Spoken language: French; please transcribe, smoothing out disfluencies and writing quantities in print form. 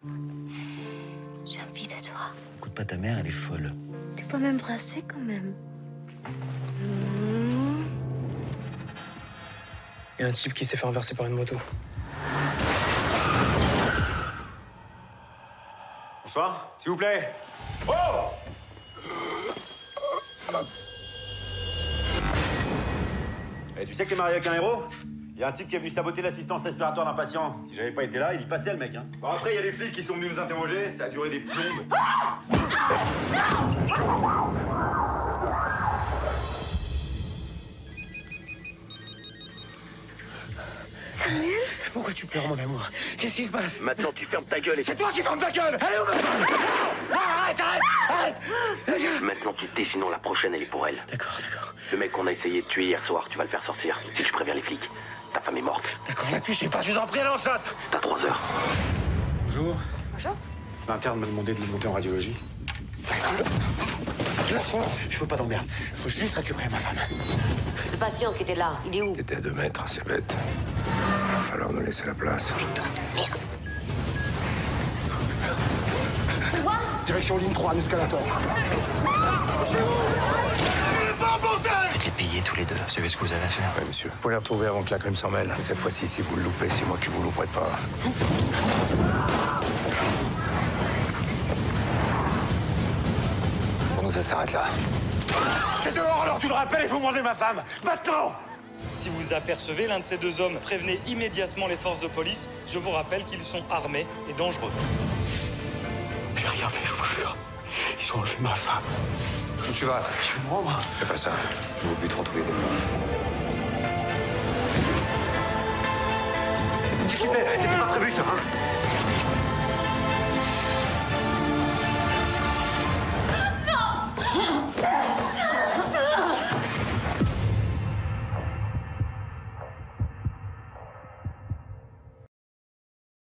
J'ai envie de toi. Écoute pas ta mère, elle est folle. Tu peux m'embrasser quand même. Il y a un type qui s'est fait renverser par une moto. Bonsoir, s'il vous plaît. Oh! Et tu sais que t'es marié avec un héros? Il y a un type qui est venu saboter l'assistance respiratoire d'un patient. Si j'avais pas été là, il y passait le mec, hein. Bon, après, il y a des flics qui sont venus nous interroger. Ça a duré des plombes. Pourquoi tu pleures, mon amour? Qu'est-ce qui se passe? Maintenant, tu fermes ta gueule et... C'est toi qui fermes ta gueule! Elle est où, ma femme? Non! Arrête! Maintenant, tu te tais, sinon la prochaine, elle est pour elle. D'accord. Le mec qu'on a essayé de tuer hier soir, tu vas le faire sortir. Si tu préviens les flics, ta femme est morte. D'accord, la touchez pas, je vous en prie, elle est enceinte! T'as 3 heures. Bonjour. Bonjour. L'interne m'a demandé de le monter en radiologie. Je veux pas d'emmerde. Je veux juste récupérer ma femme. Le patient qui était là, il est où? T'étais à 2 mètres, c'est bête. Il va falloir nous laisser la place. Direction ligne 3, un escalator. Faites les payer tous les deux. Vous savez ce que vous avez à faire? Ouais, monsieur. Vous pouvez les retrouver avant que la crime s'en mêle. Mais cette fois-ci, si vous le loupez, c'est moi qui vous louperai pas. Pour nous, ça s'arrête là. C'est dehors alors, tu le rappelles, il faut demander ma femme! Maintenant! Si vous apercevez l'un de ces 2 hommes, prévenez immédiatement les forces de police. Je vous rappelle qu'ils sont armés et dangereux. J'ai rien fait, je vous jure. Ils ont enlevé ma femme. Où tu vas? Je vais me rendre. Fais pas ça. Nous vous buterons tous les deux. Qu'est-ce que tu fais? C'était pas prévu, ça, hein?